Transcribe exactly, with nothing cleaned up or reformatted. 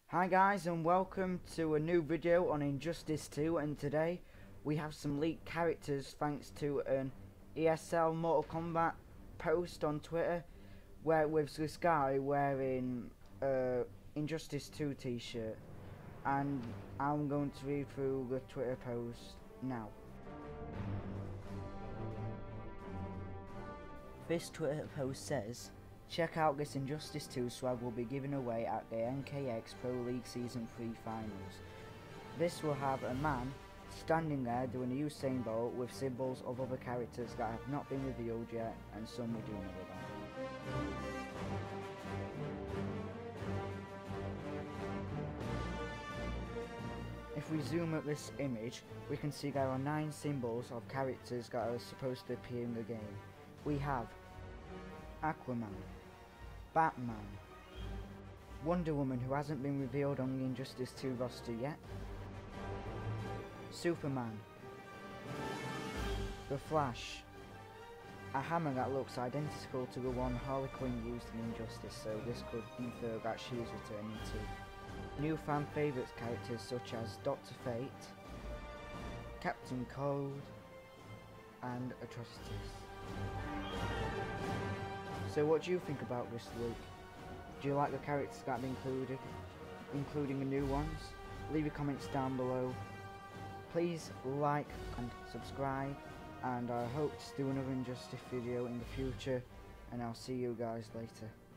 Hi guys, and welcome to a new video on Injustice two, and today we have some leaked characters thanks to an E S L Mortal Kombat post on Twitter where with this guy wearing a Injustice two t-shirt, and I'm going to read through the Twitter post now. This Twitter post says, check out this Injustice two swag will be given away at the N K X Pro League Season three Finals. This will have a man standing there doing a Usain Bolt with symbols of other characters that have not been revealed yet, and some we do know about. If we zoom at this image, we can see there are nine symbols of characters that are supposed to appear in the game. We have Aquaman, Batman, Wonder Woman, who hasn't been revealed on the Injustice two roster yet, Superman, The Flash, a hammer that looks identical to the one Harley Quinn used in Injustice, so this could infer that she is returning too. New fan favourites characters such as Doctor Fate, Captain Cold, and Atrocitus. So what do you think about this leak? Do you like the characters that have been included, including the new ones? Leave your comments down below. Please like and subscribe, and I hope to do another Injustice video in the future, and I'll see you guys later.